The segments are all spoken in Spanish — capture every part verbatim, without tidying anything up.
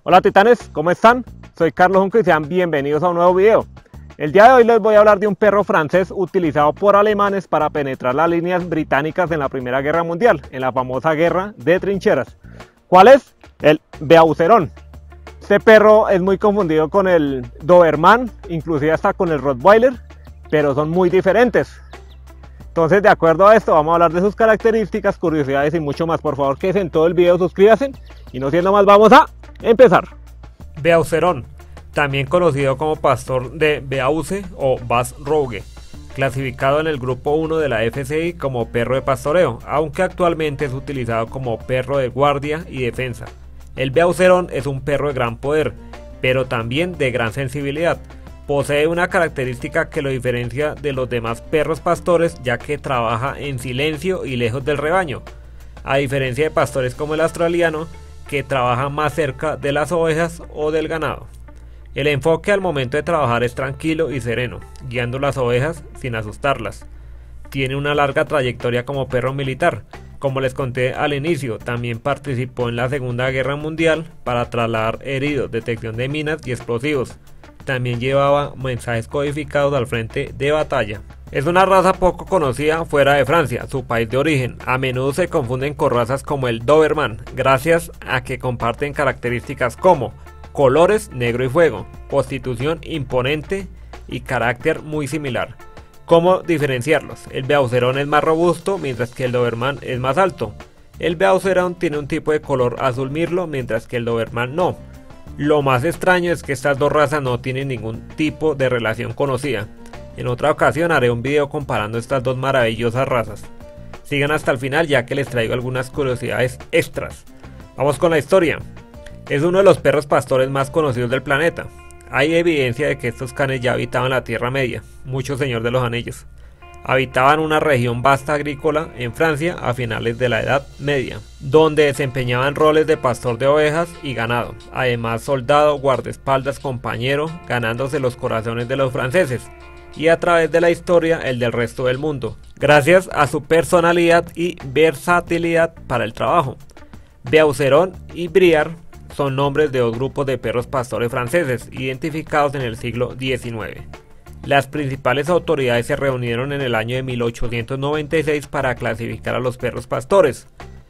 Hola titanes, ¿cómo están? Soy Carlos Junco y sean bienvenidos a un nuevo video. El día de hoy les voy a hablar de un perro francés utilizado por alemanes para penetrar las líneas británicas en la Primera Guerra Mundial, en la famosa Guerra de Trincheras. ¿Cuál es? El Beauceron. Este perro es muy confundido con el Doberman, inclusive hasta con el Rottweiler, pero son muy diferentes. Entonces, de acuerdo a esto, vamos a hablar de sus características, curiosidades y mucho más. Por favor, quédense en todo el video, suscríbanse y no siendo más, vamos a empezar. Beauceron, también conocido como pastor de Beauce o Basset Rouge, clasificado en el grupo uno de la F C I como perro de pastoreo, aunque actualmente es utilizado como perro de guardia y defensa. El Beauceron es un perro de gran poder, pero también de gran sensibilidad. Posee una característica que lo diferencia de los demás perros pastores, ya que trabaja en silencio y lejos del rebaño, a diferencia de pastores como el australiano, que trabaja más cerca de las ovejas o del ganado. El enfoque al momento de trabajar es tranquilo y sereno, guiando las ovejas sin asustarlas. Tiene una larga trayectoria como perro militar. Como les conté al inicio, también participó en la Segunda Guerra Mundial para trasladar heridos, detección de minas y explosivos. También llevaba mensajes codificados al frente de batalla. Es una raza poco conocida fuera de Francia, su país de origen. A menudo se confunden con razas como el Doberman, gracias a que comparten características como colores negro y fuego, constitución imponente y carácter muy similar. ¿Cómo diferenciarlos? El Beauceron es más robusto, mientras que el Doberman es más alto. El Beauceron tiene un tipo de color azul mirlo, mientras que el Doberman no. Lo más extraño es que estas dos razas no tienen ningún tipo de relación conocida. En otra ocasión haré un video comparando estas dos maravillosas razas. Sigan hasta el final ya que les traigo algunas curiosidades extras. Vamos con la historia. Es uno de los perros pastores más conocidos del planeta. Hay evidencia de que estos canes ya habitaban la Tierra Media, mucho Señor de los Anillos. Habitaban una región vasta agrícola en Francia a finales de la Edad Media, donde desempeñaban roles de pastor de ovejas y ganado, además soldado, guardaespaldas, compañero, ganándose los corazones de los franceses y a través de la historia el del resto del mundo, gracias a su personalidad y versatilidad para el trabajo. Beauceron y Briar son nombres de dos grupos de perros pastores franceses identificados en el siglo diecinueve. Las principales autoridades se reunieron en el año de mil ochocientos noventa y seis para clasificar a los perros pastores.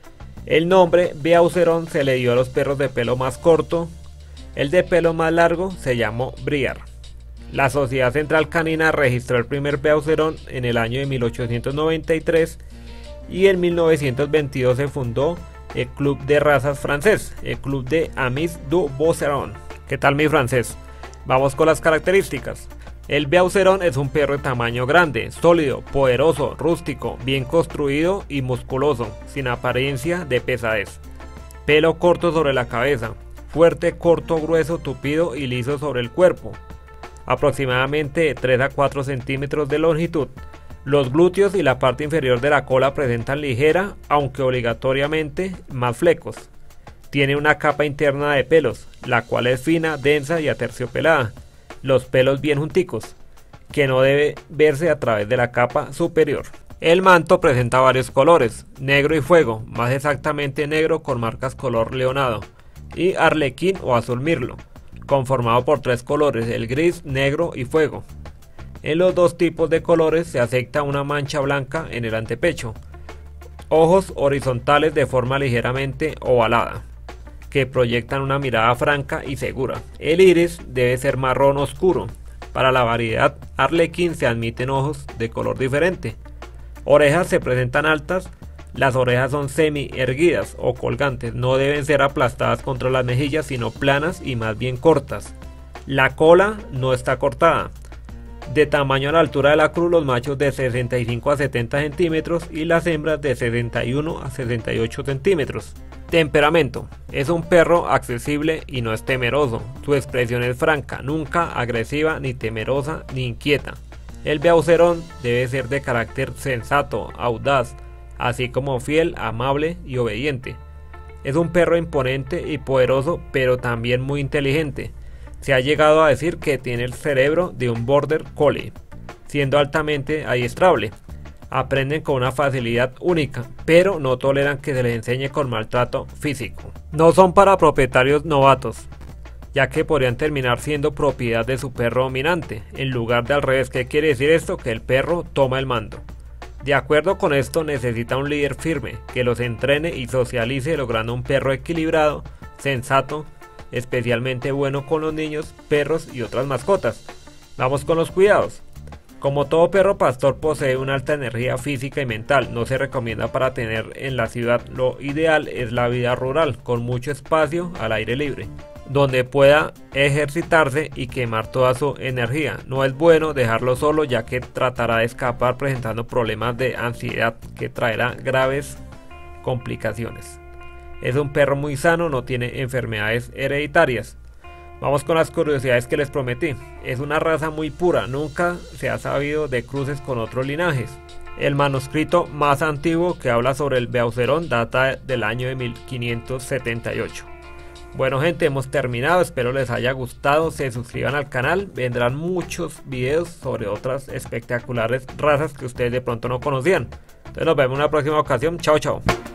El nombre Beauceron se le dio a los perros de pelo más corto, el de pelo más largo se llamó Briar. La Sociedad Central Canina registró el primer Beauceron en el año de mil ochocientos noventa y tres y en mil novecientos veintidós se fundó el Club de Razas Francés, el Club de Amis du Beauceron. ¿Qué tal mi francés? Vamos con las características. El Beauceron es un perro de tamaño grande, sólido, poderoso, rústico, bien construido y musculoso, sin apariencia de pesadez. Pelo corto sobre la cabeza, fuerte, corto, grueso, tupido y liso sobre el cuerpo. Aproximadamente de tres a cuatro centímetros de longitud. Los glúteos y la parte inferior de la cola presentan ligera, aunque obligatoriamente, más flecos. Tiene una capa interna de pelos, la cual es fina, densa y aterciopelada. Los pelos bien junticos, que no debe verse a través de la capa superior. El manto presenta varios colores, negro y fuego, más exactamente negro con marcas color leonado, y arlequín o azul mirlo, conformado por tres colores, el gris, negro y fuego. En los dos tipos de colores se acepta una mancha blanca en el antepecho. Ojos horizontales de forma ligeramente ovalada, que proyectan una mirada franca y segura. El iris debe ser marrón oscuro. Para la variedad arlequín se admiten ojos de color diferente. Orejas se presentan altas. Las orejas son semi erguidas o colgantes. No deben ser aplastadas contra las mejillas, sino planas y más bien cortas. La cola no está cortada. De tamaño a la altura de la cruz, los machos de sesenta y cinco a setenta centímetros y las hembras de sesenta y uno a sesenta y ocho centímetros. Temperamento. Es un perro accesible y no es temeroso. Su expresión es franca, nunca agresiva, ni temerosa, ni inquieta. El Beauceron debe ser de carácter sensato, audaz, así como fiel, amable y obediente. Es un perro imponente y poderoso, pero también muy inteligente. Se ha llegado a decir que tiene el cerebro de un border collie, siendo altamente adiestrable. aprenden con una facilidad única, pero no toleran que se les enseñe con maltrato físico. No son para propietarios novatos. ya que podrían terminar siendo propiedad de su perro dominante, en lugar de al revés. ¿Qué quiere decir esto? Que el perro toma el mando. De acuerdo con esto, necesita un líder firme, que los entrene y socialice, logrando un perro equilibrado, sensato, especialmente bueno con los niños, perros y otras mascotas. Vamos con los cuidados. Como todo perro pastor posee una alta energía física y mental, no se recomienda para tener en la ciudad. Lo ideal es la vida rural, con mucho espacio al aire libre, donde pueda ejercitarse y quemar toda su energía. No es bueno dejarlo solo, ya que tratará de escapar presentando problemas de ansiedad que traerá graves complicaciones. Es un perro muy sano, no tiene enfermedades hereditarias. Vamos con las curiosidades que les prometí. Es una raza muy pura, nunca se ha sabido de cruces con otros linajes. El manuscrito más antiguo que habla sobre el Beauceron data del año de mil quinientos setenta y ocho. Bueno gente, hemos terminado, espero les haya gustado, se suscriban al canal, vendrán muchos videos sobre otras espectaculares razas que ustedes de pronto no conocían. Entonces nos vemos en una próxima ocasión, chao chao.